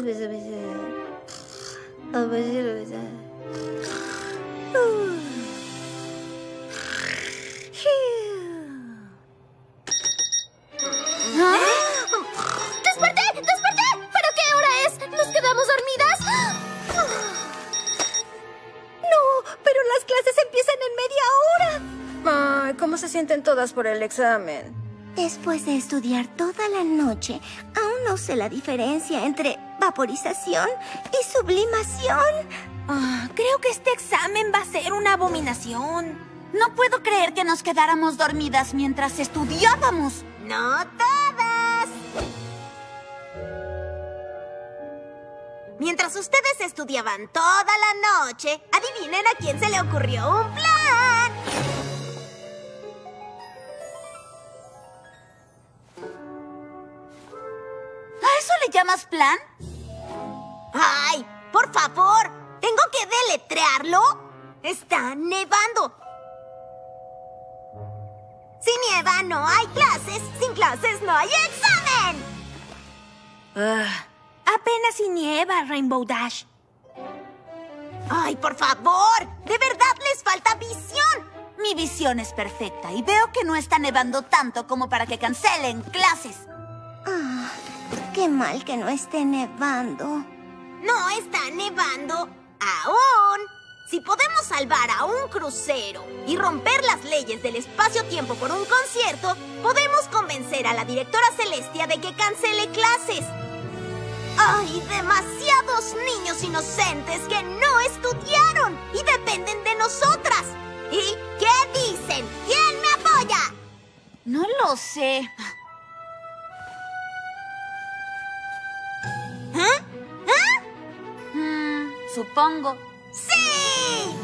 ¡Desperté! ¡Desperté! ¿Pero qué hora es? ¿Nos quedamos dormidas? No, pero las clases empiezan en media hora. Ay, ¿cómo se sienten todas por el examen? Después de estudiar toda la noche, aún no sé la diferencia entre vaporización y sublimación. Creo que este examen va a ser una abominación. No puedo creer que nos quedáramos dormidas mientras estudiábamos. ¡No todas! Mientras ustedes estudiaban toda la noche, adivinen a quién se le ocurrió un plan. ¿A eso le llamas plan? ¡Ay! ¡Por favor! ¿Tengo que deletrearlo? ¡Está nevando! Si nieva, no hay clases. Sin clases, no hay examen. Apenas si nieva, Rainbow Dash. ¡Ay, por favor! ¡De verdad les falta visión! Mi visión es perfecta y veo que no está nevando tanto como para que cancelen clases. Qué mal que no esté nevando. No está nevando aún. Si podemos salvar a un crucero y romper las leyes del espacio-tiempo por un concierto, podemos convencer a la directora Celestia de que cancele clases. ¡Hay demasiados niños inocentes que no estudiaron y dependen de nosotras! ¿Y qué dicen? ¿Quién me apoya? No lo sé. ¿Ah? ¿Ah? Supongo. ¡Sí!